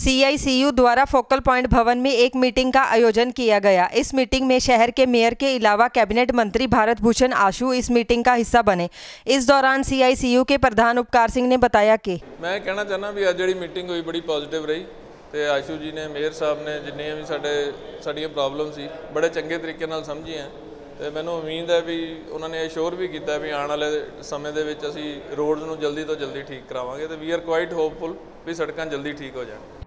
CICU द्वारा focal point भवन में एक मीटिंग का आयोजन किया गया। इस मीटिंग में शहर के मेयर के अलावा कैबिनेट मंत्री भारत भूषण आशु इस मीटिंग का हिस्सा बने। इस दौरान CICU के प्रधान उपकार सिंह ने बताया कि मैं कहना चाहना भी अज जी मीटिंग हुई बड़ी पॉजिटिव रही तो आशु जी ने मेयर साहब ने जिन्नियां भी साडियां प्रॉब्लम सी बड़े चंगे तरीके नाल समझियां तो मैनूं उम्मीद है भी उन्होंने एश्योर भी किया भी आने वाले समय दे विच असीं रोड्स नूं जल्दी तो जल्दी ठीक करावांगे तो वी आर क्वाइट होपफुल भी सड़कां जल्दी ठीक हो जाण।